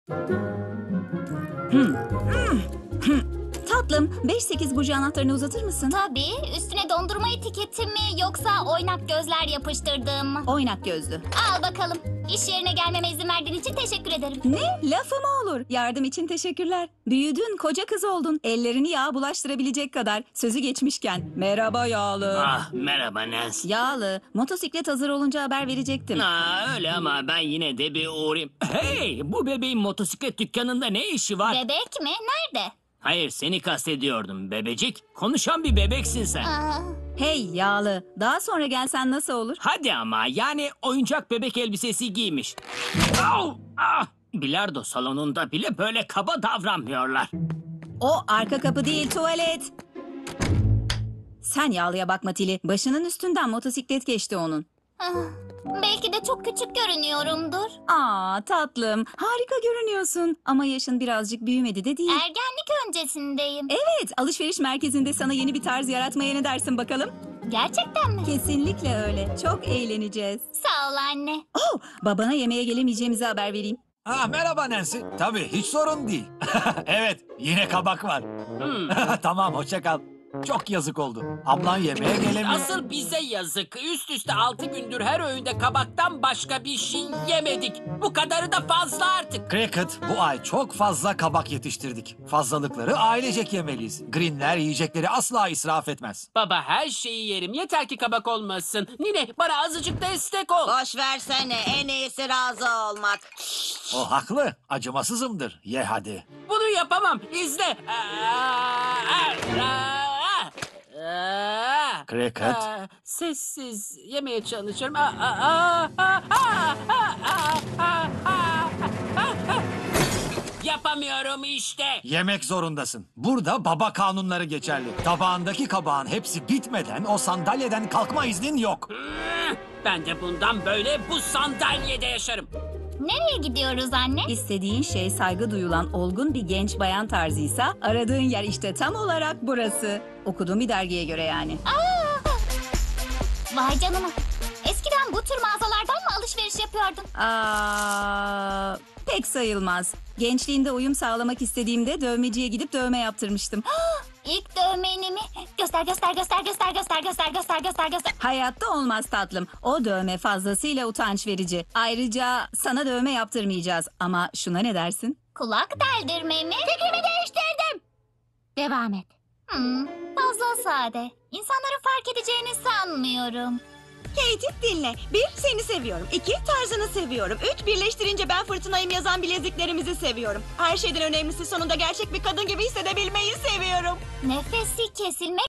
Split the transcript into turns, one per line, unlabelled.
Tatlım, 5-8 burcu anahtarını uzatır mısın?
Tabii. Üstüne dondurma etiketi mi yoksa oynak gözler yapıştırdığım mı?
Oynak gözlü.
Al bakalım. İş yerine gelmeme izin verdiğin için teşekkür ederim.
Ne? Lafı mı olur? Yardım için teşekkürler. Büyüdün, koca kız oldun. Ellerini yağa bulaştırabilecek kadar. Sözü geçmişken. Merhaba Yağlı.
Ah, merhaba Nancy.
Yağlı, motosiklet hazır olunca haber verecektim.
Öyle ama ben yine de bir uğrayayım. Hey, bu bebeğin motosiklet dükkanında ne işi var?
Bebek mi? Nerede?
Hayır, seni kastediyordum bebecik. Konuşan bir bebeksin sen.
Hey Yağlı, daha sonra gelsen nasıl olur?
Hadi ama, yani oyuncak bebek elbisesi giymiş. Au! Ah! Bilardo salonunda bile böyle kaba davranmıyorlar.
O arka kapı değil, tuvalet. Sen Yağlı'ya bakma Tili. Başının üstünden motosiklet geçti onun.
Belki de çok küçük görünüyorumdur.
Aa tatlım, harika görünüyorsun. Ama yaşın birazcık büyümedi de değil.
Ergenlik öncesindeyim.
Evet, alışveriş merkezinde sana yeni bir tarz yaratmaya ne dersin bakalım?
Gerçekten mi?
Kesinlikle öyle. Çok eğleneceğiz.
Sağ ol anne.
Oh, babana yemeğe gelemeyeceğimizi haber vereyim.
Merhaba Nancy. Tabii hiç sorun değil. Evet yine kabak var. Tamam hoşça kal. Çok yazık oldu. Ablan yemeğe gelemiyor.
Asıl bize yazık. Üst üste 6 gündür her öğünde kabaktan başka bir şey yemedik. Bu kadarı da fazla artık.
Cricket, bu ay çok fazla kabak yetiştirdik. Fazlalıkları ailecek yemeliyiz. Greenler yiyecekleri asla israf etmez.
Baba her şeyi yerim. Yeter ki kabak olmasın. Nine bana azıcık destek ol.
Boş versene, en iyisi razı olmak.
O haklı. Acımasızımdır. Ye hadi.
Bunu yapamam. İzle.
Cricket.
Sessiz yemeye çalışıyorum. Yapamıyorum işte.
Yemek zorundasın. Burada baba kanunları geçerli. Tabağındaki kabağın hepsi bitmeden o sandalyeden kalkma iznin yok.
Ben de bundan böyle bu sandalyede yaşarım.
Nereye gidiyoruz anne?
İstediğin şey saygı duyulan olgun bir genç bayan tarzıysa aradığın yer işte tam olarak burası. Okuduğum bir dergiye göre yani.
Vay canına. Eskiden bu tür mağazalardan mı alışveriş yapıyordun?
Pek sayılmaz. Gençliğimde uyum sağlamak istediğimde dövmeciye gidip dövme yaptırmıştım.
İlk dövmeni mi? Göster.
Hayatta olmaz tatlım. O dövme fazlasıyla utanç verici. Ayrıca sana dövme yaptırmayacağız. Ama şuna ne dersin?
Kulak deldirme mi? Fikrimi değiştirdim. Devam et. Fazla sade. İnsanların fark edeceğini sanmıyorum.
Katie dinle. 1. Seni seviyorum. 2. Tarzını seviyorum. 3. Birleştirince ben fırtınayım yazan bileziklerimizi seviyorum. Her şeyden önemlisi sonunda gerçek bir kadın gibi hissedebilmeyi seviyorum.
Nefesi kesilmek